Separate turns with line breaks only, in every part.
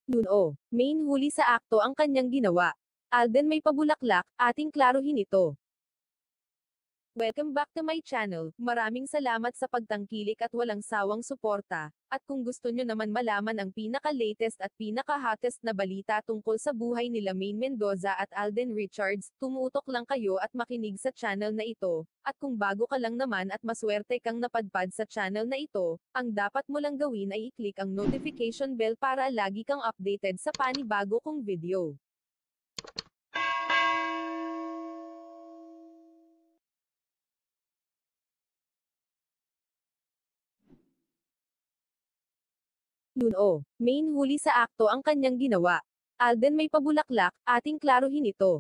Yun o, main huli sa akto ang kanyang ginawa. Alden may pabulaklak, ating klaruhin ito. Welcome back to my channel, maraming salamat sa pagtangkilik at walang sawang suporta. At kung gusto nyo naman malaman ang pinaka-latest at pinaka-hottest na balita tungkol sa buhay nila Maine Mendoza at Alden Richards, tumutok lang kayo at makinig sa channel na ito. At kung bago ka lang naman at maswerte kang napadpad sa channel na ito, ang dapat mo lang gawin ay i-click ang notification bell para lagi kang updated sa panibago kong video. Yun o, main huli sa akto ang kanyang ginawa. Alden may pabulaklak, ating klaruhin ito.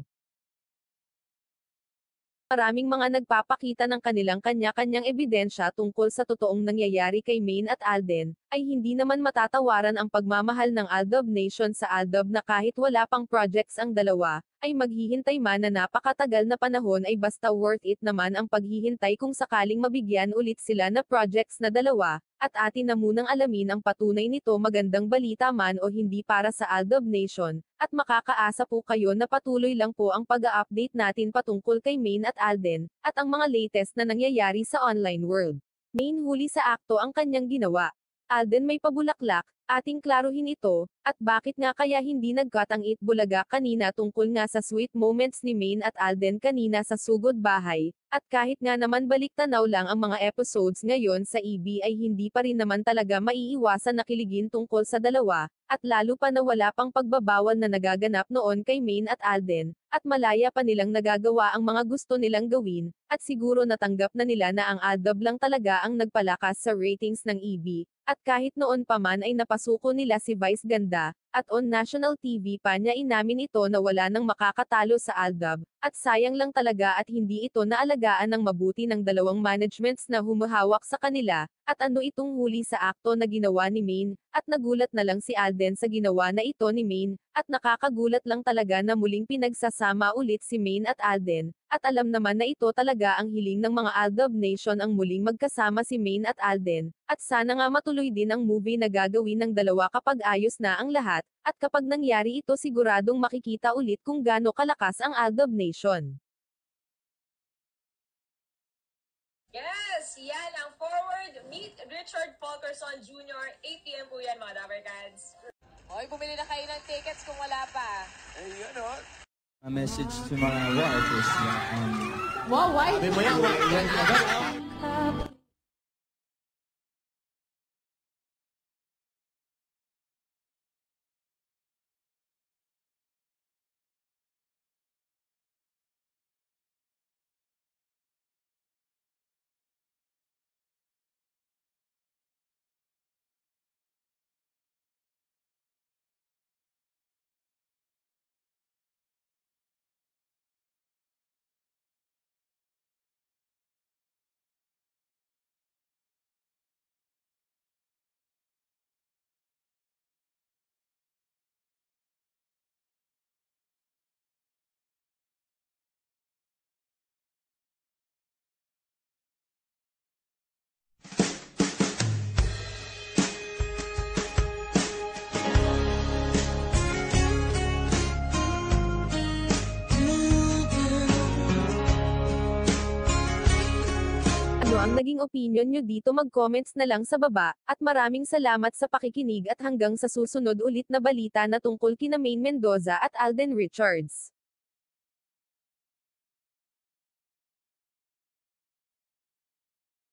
Maraming mga nagpapakita ng kanilang kanya-kanyang ebidensya tungkol sa totoong nangyayari kay Maine at Alden, ay hindi naman matatawaran ang pagmamahal ng Aldab Nation sa Aldab na kahit wala pang projects ang dalawa, ay maghihintay man na napakatagal na panahon ay basta worth it naman ang paghihintay kung sakaling mabigyan ulit sila na projects na dalawa, at atin na munang alamin ang patunay nito magandang balita man o hindi para sa Aldab Nation, at makakaasa po kayo na patuloy lang po ang pag-a-update natin patungkol kay Maine at Alden, at ang mga latest na nangyayari sa online world. Maine huli sa akto ang kanyang ginawa. Alden may pabulaklak, ating klaruhin ito, at bakit nga kaya hindi nagkatang-it bulaga kanina tungkol nga sa sweet moments ni Maine at Alden kanina sa Sugod Bahay, at kahit nga naman baliktanaw lang ang mga episodes ngayon sa EB ay hindi pa rin naman talaga maiiwasan na kiligin tungkol sa dalawa, at lalo pa na wala pang pagbabawal na nagaganap noon kay Maine at Alden, at malaya pa nilang nagagawa ang mga gusto nilang gawin, at siguro natanggap na nila na ang Aldab lang talaga ang nagpalakas sa ratings ng EB, at kahit noon pa man ay napasuko nila si Vice Ganda, at on national TV pa niya inamin ito na wala nang makakatalo sa Aldab, at sayang lang talaga at hindi ito naalagaan ng mabuti ng dalawang managements na humahawak sa kanila, at ano itong huli sa akto na ginawa ni Maine, at nagulat na lang si Alden sa ginawa na ito ni Maine, at nakakagulat lang talaga na muling pinagsasama ulit si Maine at Alden, at alam naman na ito talaga ang hiling ng mga Aldab Nation ang muling magkasama si Maine at Alden, at sana nga matuloy din ang movie na gagawin ng dalawa kapag ayos na ang lahat, at kapag nangyari ito siguradong makikita ulit kung gaano kalakas ang Aldab Nation.
Yes, yan ang Forward Meet Richard Fulkerson Jr. 8 p.m. po yan mga Dabarkads. Hoy, bumili na kayo ng tickets kung wala pa.
Eh, yun o.
A message to mga artists na
Wow, why?
Sabi mo yan, yan agad.
Ano ang naging opinion nyo dito, mag-comments na lang sa baba, at maraming salamat sa pakikinig at hanggang sa susunod ulit na balita na tungkol kina Maine Mendoza at Alden Richards.